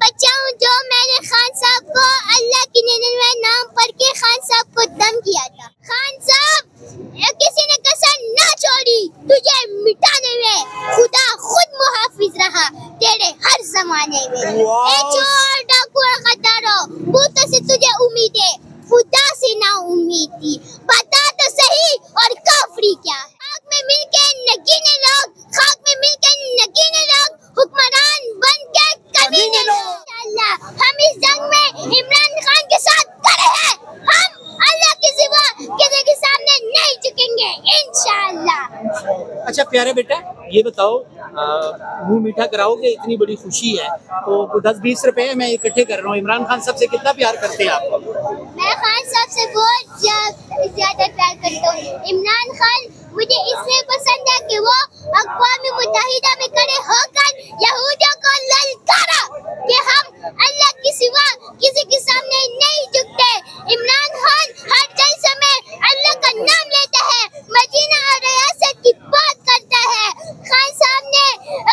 बचाऊं जो मैंने खान साहब को अल्लाह की 99 नाम पढ़ के खान साहब को दम किया था। खान साहब किसी ने कसर ना छोड़ी तुझे मिटाने में, खुदा खुद मुहाफिज रहा तेरे हर जमाने में। ए चोर डाकू और गद्दारों, भूतों से तुझे उम्मीद है, खुदा से ना उम्मीद थी। बता तो सही और काफरी क्या है। खाक में मिलके नगीने लोग, खाक में मिलके नगीने लोग, हुक्मरान बन के कमीने लोग। इंशाअल्लाह हम इस जंग में इमरान खान के साथ खड़े हैं। हम अल्लाह के सिवा किसी के सामने नहीं झुकेंगे इंशाअल्लाह। अच्छा प्यारे बेटा, ये बताओ, मुंह मीठा कराओगे, इतनी बड़ी खुशी है तो 10-20 रुपए मैं इकट्ठे कर रहा हूँ। इमरान खान साहब से कितना प्यार करते हैं आप? मैं खान साहब से बहुत ज्यादा प्यार करता हूँ। इमरान खान मुझे इसलिए पसंद है कि वो अक़वाम मुत्तहिदा में खड़े होकर यहूदियों को ललकारा कि हम अल्लाह के सिवा किसी के सामने नहीं झुकते। इमरान खान हर जलसे में अल्लाह का नाम लेता है, मदीना और रियासत की बात करता है। खान साहब ने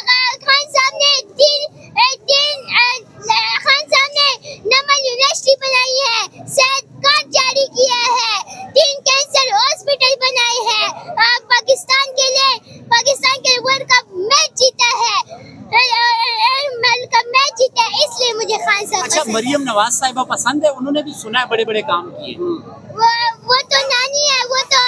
नमल यूनिवर्सिटी बनाई है, सेहत कार्ड जारी किया है, 3 कैंसर हॉस्पिटल बनाए हैं, पाकिस्तान के लिए वर्ल्ड कप मैच जीता है, इसलिए मुझे खान साहब। अच्छा, मरियम नवाज साहिबा पसंद है? उन्होंने भी सुना है बड़े बड़े काम किए। वो तो नानी है, वो तो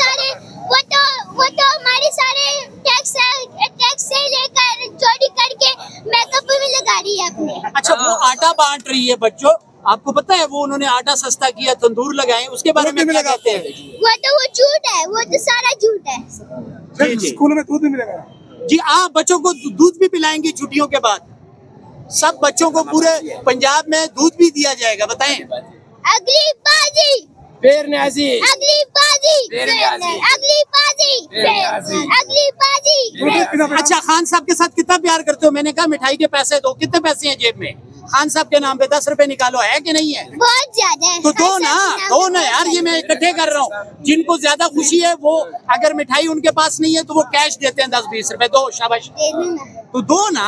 हमारे सारे टैक्स से लेकर चोरी करके मेकअप में लगा रही है अपने। अच्छा, वो आटा बांट रही है बच्चों, आपको पता है वो उन्होंने आटा सस्ता किया, तंदूर लगाए, उसके बारे में क्या कहते हैं? वो झूठ है, वो तो सारा झूठ है। स्कूल में दूध भी मिलेगा जी। आप बच्चों को दूध भी पिलाएंगे छुट्टियों के बाद? सब बच्चों को पूरे पंजाब में दूध भी दिया जाएगा, बताएं। अगली बाजी फिर न्याजी, अगली बाजी अगली बाजी अगली बाजी। अच्छा, खान साहब के साथ कितना प्यार करते हो? मैंने कहा मिठाई के पैसे दो, कितने पैसे हैं जेब में? खान साहब के नाम पे 10 रुपए निकालो, है कि नहीं है? बहुत ज्यादा है। तो दो ना यार, ये मैं इकट्ठे कर रहा हूँ। जिनको ज्यादा खुशी है वो, अगर मिठाई उनके पास नहीं है तो वो कैश देते हैं 10-20 रुपए। दो, शाबाश, तो दो ना।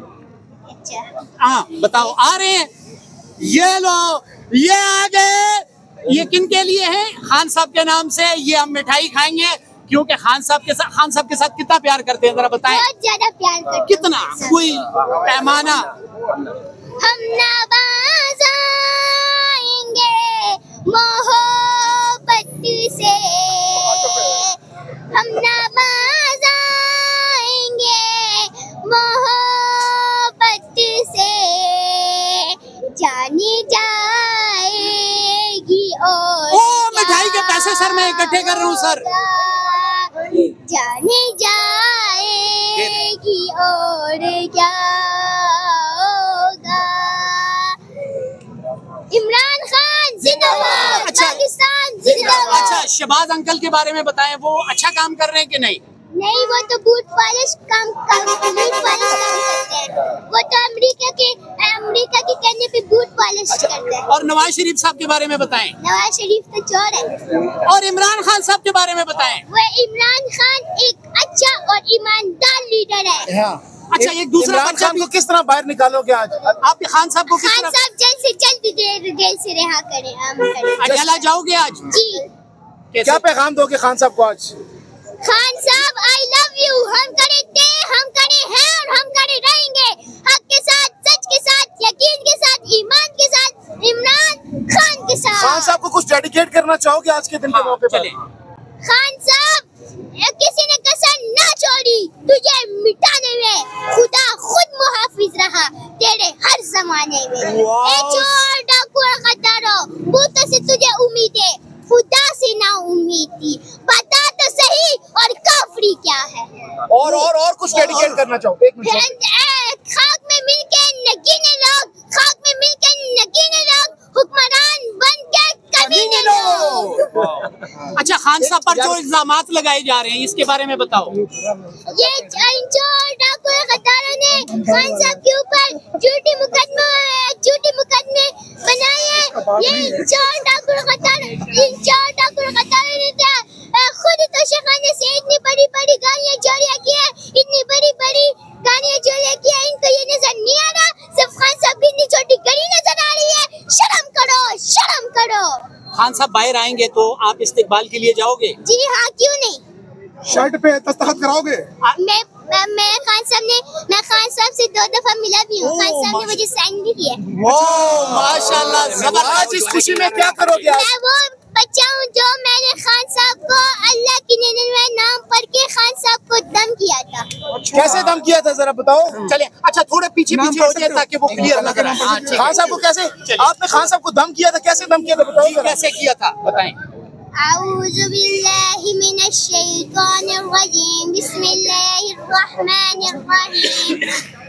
हाँ बताओ, आ रहे हैं, ये लो, ये आ गए। ये किन के लिए है? खान साहब के नाम से। ये हम मिठाई खाएंगे क्योंकि खान साहब के साथ कितना प्यार करते हैं, जरा बताएं। बहुत ज्यादा प्यार करते हैं। कितना? कोई पैमाना? हम नवाज़ आएंगे मोहब्बत से, हम नवाज़ आएंगे मोहब्बत से, जानी जाएगी और मिठाई के पैसे सर मैं इकट्ठे कर रहा हूँ सर। जाने जाएगी और क्या होगा। इमरान खान जिंदाबाद, पाकिस्तान जिंदाबाद। अच्छा, शहबाज अंकल के बारे में बताएं, वो अच्छा काम कर रहे हैं कि नहीं? नहीं, वो तो बूट पॉलिश काम करते हैं। वो तो अमेरिका के कहने पे बूट पॉलिश करते हैं। और नवाज शरीफ साहब के बारे में बताएं। नवाज शरीफ तो चोर है। और इमरान खान साहब के बारे में बताएं। वो इमरान खान एक अच्छा और ईमानदार लीडर है। अच्छा, एक दूसरा बच्चा को किस तरह बाहर निकालोगे आज? आप खान साहब को? खान साहब जल्द से जल्द जेल से रिहा करें। अकेला जाओगे आज? जी। क्या पैगाम दोगे खान साहब को आज? खान साहब, आई लव यू। हम खड़े थे, हम खड़े हैं और हम खड़े रहेंगे, हक के साथ, सच के साथ, यकीन के साथ, ईमान के साथ, इमरान खान के साथ। खान साहब को कुछ डेडिकेट करना चाहोगे आज के दिन के मौके पर? खान साहब, किसी ने कसर ना छोड़ी तुझे मिटाने में, खुदा खुद मुहाफिज रहा तेरे हर जमाने में। ए चोर डाकू और गद्दारों, भूतों से तुझे उम्मीद है, खुदा से ना उम्मीद थी। बता तो सही और काफरी क्या है। और कुछ डेडिकेट करना चाहो? एक मिनट। खाक में मिलके नगीने लोग, खाक में मिलके नगीने लोग, हुक्मरान बन के कमीने लोग। अच्छा, खान साहब पर जो इल्जामात लगाए जा रहे हैं इसके बारे में बताओ। ये चोर डाकू गद्दारों ने खान साहब के ऊपर झूठे मुकदमे बनाए हैं। ये चोर डाकू गद्दारों ने खुद तोशाखाने से इतनी बड़ी बड़ी गाड़ियाँ चोरियाँ की है, इतनी बड़ी बड़ी गाड़ियाँ चोरियाँ की है। इनको ये नजर नहीं आ रहा, सिर्फ खान साहब की खान साहब बाहर आएंगे तो आप इस्तिकबाल के लिए जाओगे? जी हाँ, क्यों नहीं। शर्ट पे दस्तखत कराओगे? मैं खान साहब से 2 दफा मिला भी हूँ। खान साहब ने मुझे साइन भी किया। ओह माशाल्लाह। आज इस खुशी में क्या करोगे? मैं वो बच्चा हूँ जो मैंने खान साहब को अल्लाह की 99 नाम पढ़ के खान साहब को दम किया था। कैसे दम किया था जरा बताओ। चले अच्छा थोड़े पीछे हो जाए ताकि वो क्लियर लग रहा है। खान साहब को कैसे आपने खान साहब को दम किया था? कैसे दम किया था बताओ जरा। कैसे किया था बताएं। अऊज़ु बिल्लाहि मिनश शैतानिर रजीम, बिस्मिल्लाहिर रहमानिर रहीम,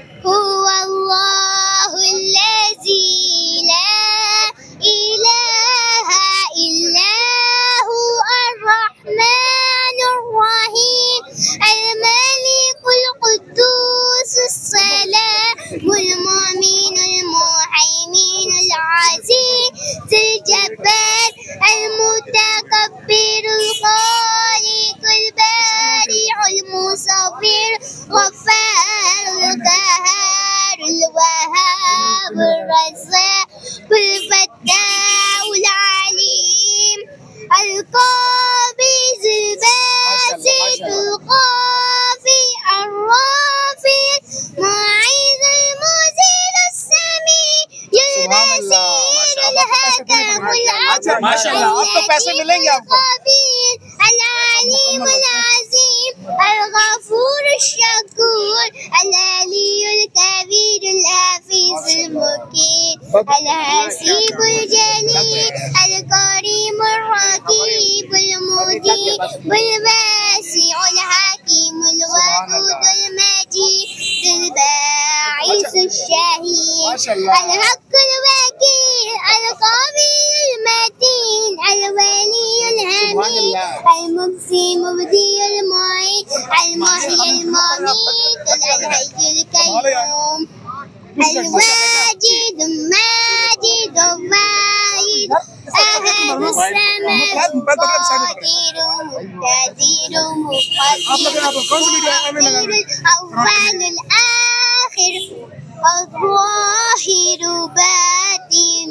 हुवल्लाहुल्लज़ी ला इलाहा इल्ला हुवर रहमानिर रहीम, अल मलिकुल कुद्दूसुस सलामुल मुमिनुल मुहैमिनुल अज़ीज़ुल जब्बार अल मुतकब्बिरुल खालिकुल बारिउल मुसव्विर गफ्फारुल qahharul wahhabur razzaqul fattahul alim al qabizul basitul qafi ar-rafi mu'izul muzilus sami yul hakamul माशाल्लाह आप तो पैसे मिलेंगे आपको। العليم العظيم الغفور الشكور العلي الكبير الحفيظ المكين الحسيب الجليل الكريم الرقيب المجيب الواسع الحكيم الودود المجيد الباعث الشهيد الحق الوكيل القوي المتين الولي الحميد المبدي مبدي المعيد المحيي المميت الحي القيوم الواجد الماجد الواحد أحد السماء قادر مقتدر مقدر الأول الآخر الظاهر باطن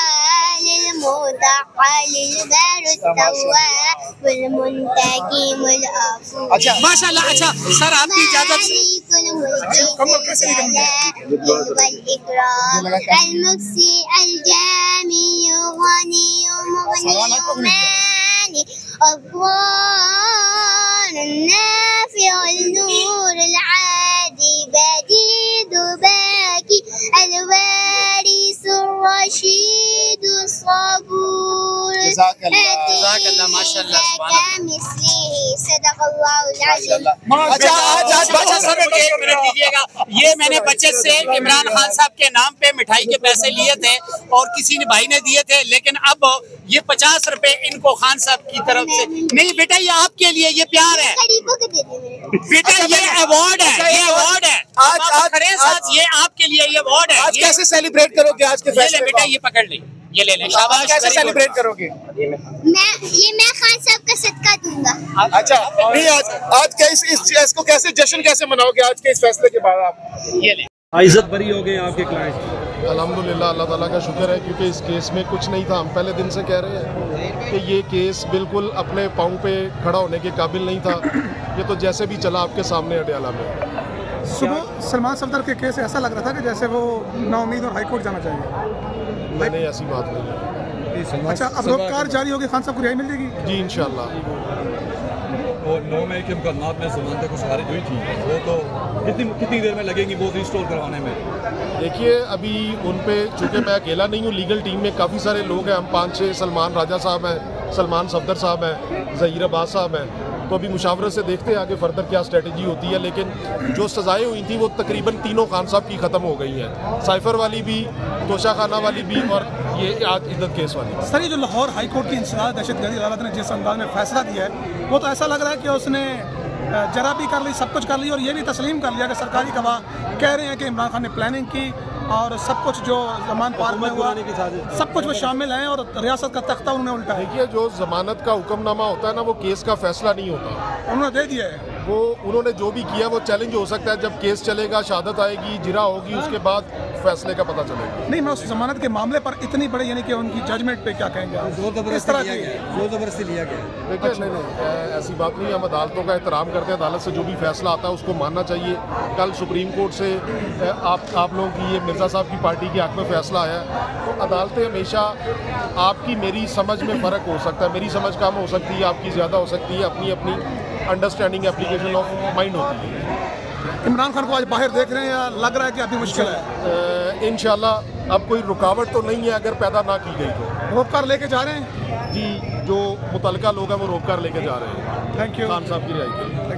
والمتعال البر التواب المنتقم العفو। अच्छा माशाल्लाह। अच्छा सर आपकी इजाजत المكسي الجامي غني مغني ماني الضار النافع النور العادي بديد باكي الوارث الرشيد الصبور जज़ाकल्लाह माशाल्लाह كمثله صدق الله العظيम। अच्छा सर मुझे 1 मिनट दीजिएगा। ये मैंने बचत से इमरान खान साहब के नाम पे मिठाई के पैसे लिए थे और किसी ने भाई ने दिए थे, लेकिन अब ये 50 रुपए इनको खान साहब की तरफ से नहीं बेटा, ये आपके लिए, ये प्यार है बेटा, ये अवार्ड है, ये अवार्ड है आज साथ, ये आपके लिए ये अवार्ड है। आज कैसे सेलिब्रेट करोगे आज के फैसले बेटा ये पकड़ ले, ये ले ले, शाबाश। कैसे सेलिब्रेट करोगे? मैं खान साहब का सदका दूंगा। अच्छा नहीं आज क्या इस को कैसे जश्न कैसे मनाओगे आज के इस फैसले के बाद आप? ये ले इज्जत भरी हो गए आपके क्लाइंट। अल्हम्दुलिल्लाह अल्लाह ताला का शुक्र है क्योंकि इस केस में कुछ नहीं था। हम पहले दिन से कह रहे हैं कि ये केस बिल्कुल अपने पाँव पे खड़ा होने के काबिल नहीं था। ये तो जैसे भी चला आपके सामने अडयाला में। सुबह सलमान सफदर के केस ऐसा लग रहा था कि जैसे वो नाउमीद और हाईकोर्ट जाना चाहिए। नहीं ऐसी बात नहीं है। अच्छा अब रोककार जारी होगी, खान साहब को रिहाई मिल जाएगी जी इंशाल्लाह। और 9 मई के मुकदमात में जमानतें कुछ खारिज हुई थी, वो तो कितनी देर में लगेंगी वो रिस्टोर करवाने में? देखिए अभी उन पे चूँकि मैं अकेला नहीं हूँ, लीगल टीम में काफ़ी सारे लोग हैं। हम 5-6 सलमान राजा साहब हैं, सलमान सफदर साहब हैं, ज़हीर अब्बास साहब हैं। तो अभी मुशावरत से देखते हैं आगे फर्दर क्या स्ट्रेटजी होती है। लेकिन जो सज़ाएँ हुई थी वो तकरीबन तीनों खान साहब की ख़त्म हो गई हैं, साइफर वाली भी, तोशा खाना वाली भी और ये आज इद्दत केस वाली। सर ये जो लाहौर हाईकोर्ट की इंसदाद दहशतगर्दी अदालत ने जिस अंदाज में फैसला दिया है वो तो ऐसा लग रहा है कि उसने जरा भी कर ली, सब कुछ कर ली और ये भी तस्लीम कर लिया कि सरकारी गवाह कह रहे हैं कि इमरान खान ने प्लानिंग की और सब कुछ जो जमान पार्क में हुआ सब कुछ वो शामिल हैं और रियासत का तख्ता उन्होंने उल्टा है। देखिए जो जमानत का हुक्मनामा होता है ना वो केस का फैसला नहीं होता, उन्होंने दे दिया है। वो उन्होंने जो भी किया वो चैलेंज हो सकता है। जब केस चलेगा, शहादत आएगी, जिरा होगी, उसके बाद फैसले का पता चलेगा। नहीं, मैं उस जमानत के मामले पर इतनी बड़ी यानी कि उनकी जजमेंट पे क्या कहेंगे आप? जोर जबरदस्ती लिया गया। देखिए नहीं, ऐसी बात नहीं है। हम अदालतों का एहतराम करते हैं। अदालत से जो भी फैसला आता है उसको मानना चाहिए। कल सुप्रीम कोर्ट से आप लोगों की ये मिर्ज़ा साहब की पार्टी के हक में फैसला आया है, तो अदालतें हमेशा आपकी मेरी समझ में फ़र्क हो सकता है, मेरी समझ कम हो सकती है, आपकी ज़्यादा हो सकती है, अपनी अपनी अंडरस्टैंडिंग एप्लीकेशन ऑफ माइंड होती है। इमरान खान को आज बाहर देख रहे हैं या लग रहा है कि अभी मुश्किल है? इंशाल्लाह अब कोई रुकावट तो नहीं है, अगर पैदा ना की गई तो। रोक कर लेके जा रहे हैं जी, जो मुतलका लोग हैं वो रोक कर लेके जा रहे हैं थैंक यू खान साहब की रिहाई के लिए।